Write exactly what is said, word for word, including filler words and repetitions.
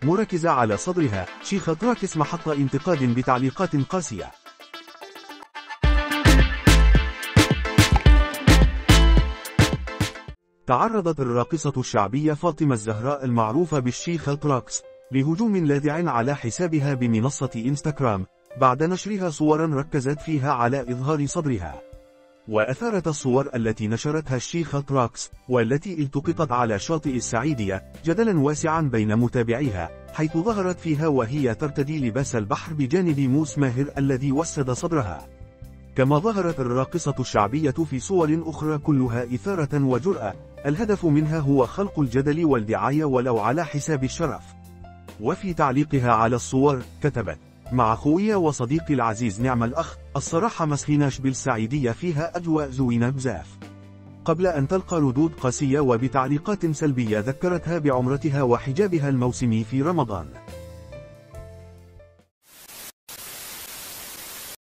مركزة على صدرها. شيخة تراكس محط انتقاد بتعليقات قاسية. تعرضت الراقصة الشعبية فاطمة الزهراء المعروفة بالشيخة تراكس لهجوم لاذع على حسابها بمنصة إنستغرام بعد نشرها صورا ركزت فيها على إظهار صدرها. وأثارت الصور التي نشرتها الشيخة تراكس والتي التقطت على شاطئ السعيدية جدلا واسعا بين متابعيها، حيث ظهرت فيها وهي ترتدي لباس البحر بجانب موس ماهر الذي وسد صدرها. كما ظهرت الراقصة الشعبية في صور أخرى كلها إثارة وجرأة، الهدف منها هو خلق الجدل والدعاية ولو على حساب الشرف. وفي تعليقها على الصور كتبت: مع خويا وصديقي العزيز نعم الأخ، الصراحة مسخيناش بالسعيدية فيها أجواء زوينة بزاف. قبل أن تلقى ردود قاسية وبتعليقات سلبية ذكرتها بعمرتها وحجابها الموسمي في رمضان.